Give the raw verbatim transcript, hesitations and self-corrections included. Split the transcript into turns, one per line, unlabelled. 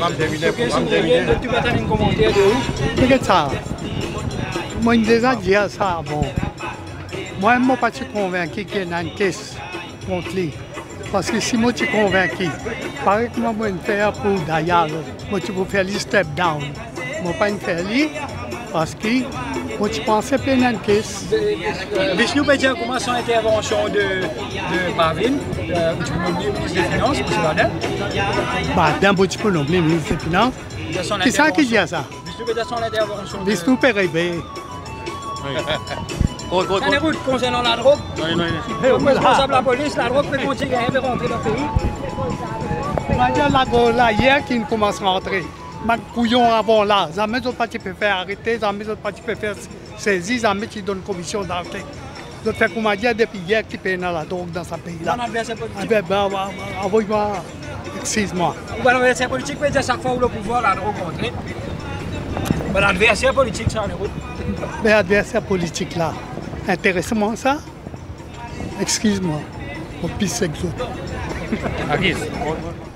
Tu vas faire un commentaire de où?
Regarde ça. Moi, j'ai déjà dit ça avant. Moi, je ne suis pas convaincu qu'il y a une caisse contre lui. Parce que si moi, je suis convaincu, pareil que moi, je vais faire pour d'ailleurs, moi, je vais faire le step down. Je ne vais pas faire lui parce que moi, je pensais qu'il y a une caisse.
Vishnu peut dire comment son intervention de, de Marvin, euh, où tu peux nommer ministre des Finances, M. Baden.
Bah, d'un bout, tu peux nommer ministre des Finances. C'est ça qui dit ça.
Vishnu peut dire son intervention.
Vishnu peut rêver.
Ça n'est pas concernant la drogue. Comme responsable de la police, la drogue peut continuer à rentrer dans le pays.
On va dire la drogue là, hier qui commence à rentrer. Ma couillon avant là, jamais autres partis peuvent faire arrêter, jamais autres partis peuvent faire saisir, jamais qui donnent commission d'enquête. Donc, fait qu'on m'a dit depuis hier qui paye dans la drogue dans ce pays-là.
Mon adversaire politique.
Ah ben, ben, envoie-moi, excuse-moi.
Mon adversaire politique peut dire chaque fois où le pouvoir, la drogue rentre. Mon adversaire politique, ça en est où?
Mais adversaire politique là, intéressant ça? Excuse-moi, au pire c'est que